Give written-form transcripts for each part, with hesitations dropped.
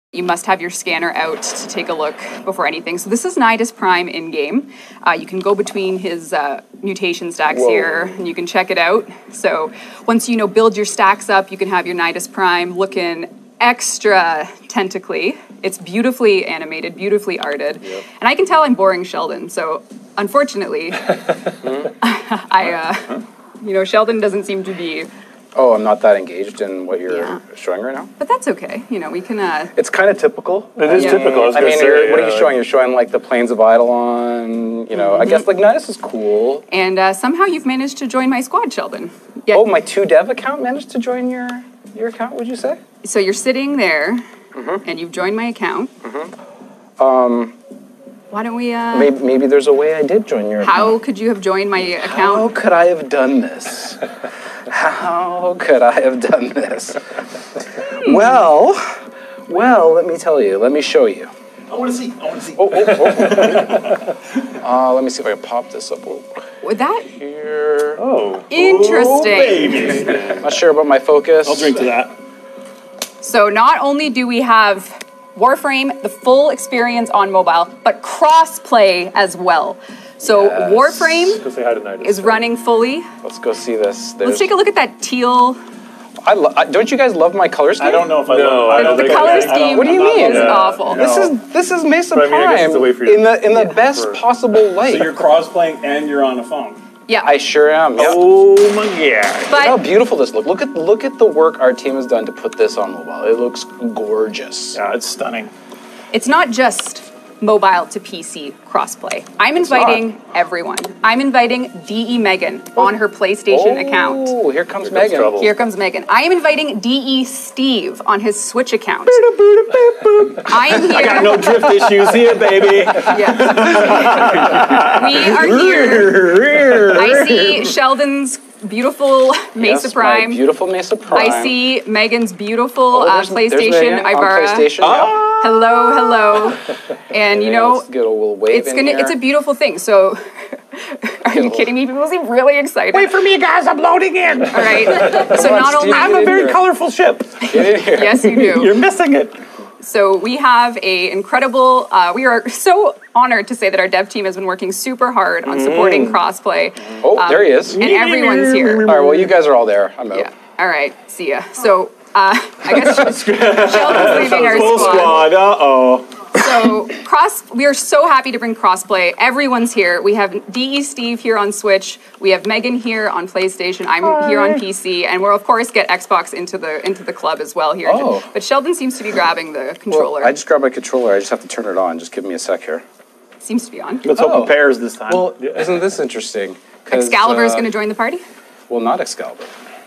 You must have your scanner out to take a look before anything. So this is Nidus Prime in-game. You can go between his mutation stacks here, and you can check it out. So once you build your stacks up, you can have your Nidus Prime looking extra tentacly. It's beautifully animated, beautifully arted. Yep. And I can tell I'm boring Sheldon, so unfortunately, Sheldon doesn't seem to be... Oh, I'm not that engaged in what you're showing right now? But that's okay. We can... It's kind of typical. It is typical. What are you showing? You're showing, like, the Plains of Eidolon, I guess, like, Nidus is cool. And somehow you've managed to join my squad, Sheldon. Yeah. Oh, my 2dev account managed to join your account, would you say? So you're sitting there, and you've joined my account. Why don't we... Maybe there's a way I did join your account. How could you have joined my account? How could I have done this? How could I have done this? Well, let me tell you. Let me show you. I want to see. Let me see if I can pop this up. With that? Here. Oh. Interesting. Baby. Not sure about my focus. I'll drink to that. So not only do we have Warframe, the full experience on mobile, but cross-play as well. So Warframe is running fully. Let's go see this. Let's take a look at that teal. Don't you guys love my color scheme? I don't know if I love the color scheme. What do you mean? Is awful. This is Mesa Prime in the best possible light. So you're cross-playing and you're on a phone. Yeah, I sure am. Yeah. Oh my god! But look how beautiful this looks. Look at the work our team has done to put this on mobile. It looks gorgeous. Yeah, it's stunning. It's not just mobile to PC crossplay. I'm inviting everyone. I'm inviting DE Megan on her PlayStation account. Oh, here comes Megan. Here comes Megan. I am inviting DE Steve on his Switch account. I am here. I got no drift issues here, baby. Yes. We are here. I see Sheldon's beautiful Mesa Prime. Beautiful Mesa Prime. I see Megan's beautiful there's PlayStation Ibara. PlayStation, Hello. And let's get a little wave it's a beautiful thing. So are you kidding me? People seem really excited. Wait for me, guys. I'm loading in. All right. So not only I'm a very colorful ship. Get in here. Yes, you do. You're missing it. So we have a incredible, we are so honored to say that our dev team has been working super hard on supporting crossplay. Oh, there he is. And everyone's here. All right, well, you guys are all there. I'm out. Yeah. All right, see ya. So I guess Sheldon's leaving our Full squad. Uh-oh. So we are so happy to bring crossplay. Everyone's here. We have DE Steve here on Switch. We have Megan here on PlayStation. I'm here on PC, and we'll of course get Xbox into the club as well here. Oh. But Sheldon seems to be grabbing the controller. Well, I just grabbed my controller. I just have to turn it on. Just give me a sec here. Seems to be on. Let's hope it pairs this time. Well, isn't this interesting? Excalibur is going to join the party? Well, not Excalibur.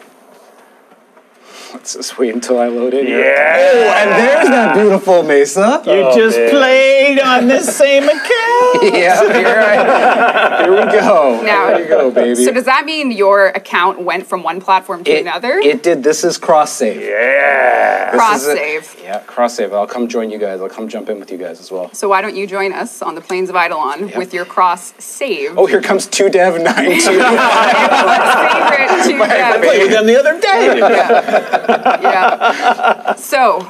Let's just wait until I load in here. Yeah. Oh, and there's that beautiful Mesa. You just played on this same account. Yeah, here we go. Now, there you go, baby. So does that mean your account went from one platform to another? It did. This is cross save. Yeah. Cross save. Yeah, cross save. I'll come join you guys. I'll come jump in with you guys as well. So why don't you join us on the Plains of Eidolon with your cross save? Oh, here comes 2dev92. Favorite 2dev. I played with them the other day. Yeah. So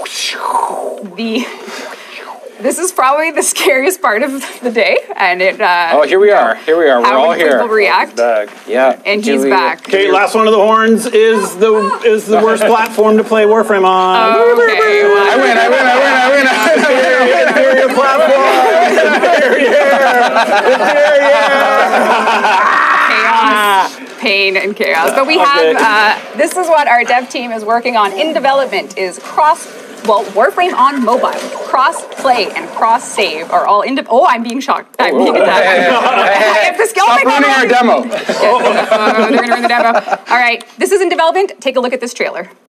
this is probably the scariest part of the day, and it. Here we are. We're all here. How people react? Yeah. And he's back. Okay, last one of the horns is the worst platform to play Warframe on. Okay. Well, I win. Inferior platform. Chaos, pain, and chaos. But we have. This is what our dev team is working on in development. Is Warframe on mobile, cross-play and cross-save are all I'm being shocked. I'm being attacked. I have the skill. Stop running our demo. They're going to run the demo. All right, this is in development. Take a look at this trailer.